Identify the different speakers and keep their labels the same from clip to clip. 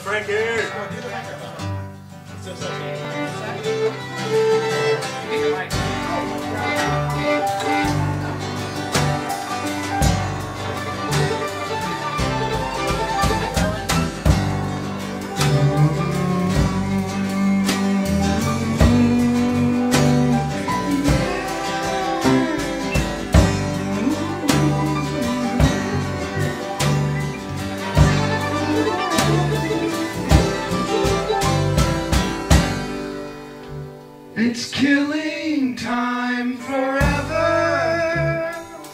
Speaker 1: Frankie!
Speaker 2: It's killing time forever.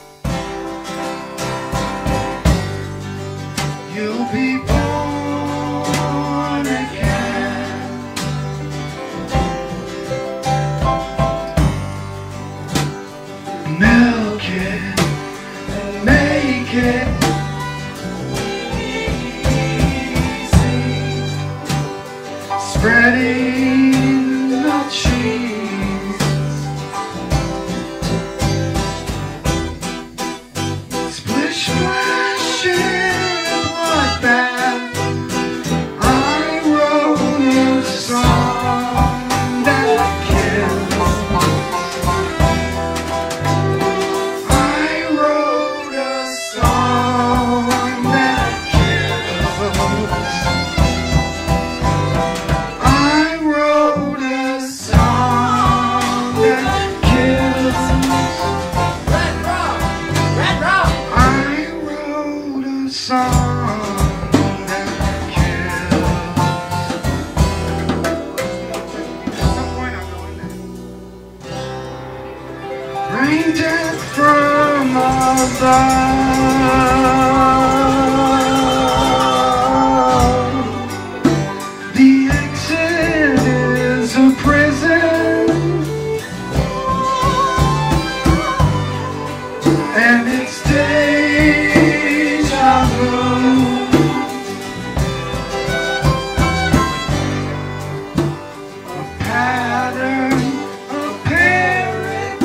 Speaker 2: You'll be born again. Milk it and make it easy. Spreading the cheese, splish splash in bloodbath. I wrote a song that kills. I wrote a song that kills. I wrote a song that kills.
Speaker 3: Red Rum! Red Rum!
Speaker 2: I wrote a song that kills. At some point I'll go in there. Brain dead from above. The exit is a prison, and it's deja vu. A pattern, a parrot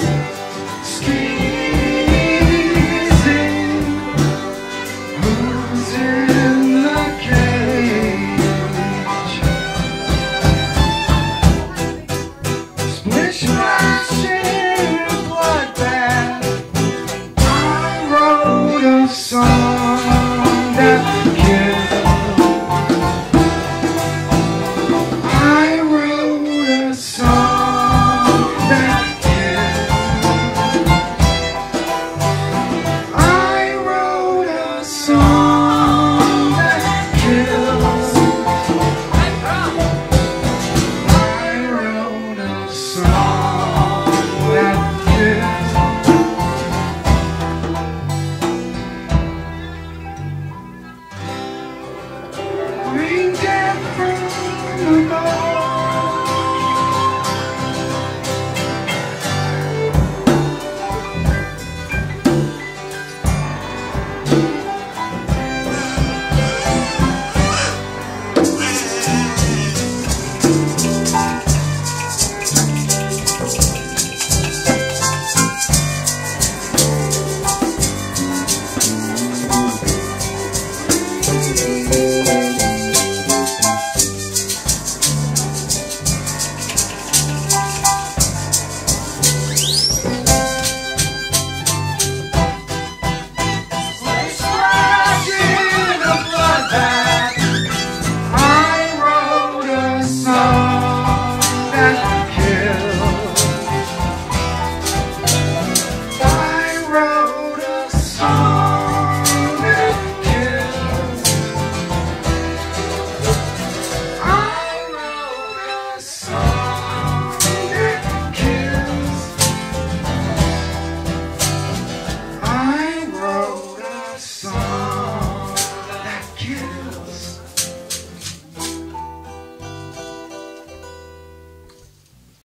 Speaker 2: squeezing. Who's in the cage? Splish splash in bloodbath. I wrote a song that kills. I wrote a song that kills. I wrote a song that kills.
Speaker 3: Red Rum!
Speaker 2: I wrote a song that kills. Rain down from above.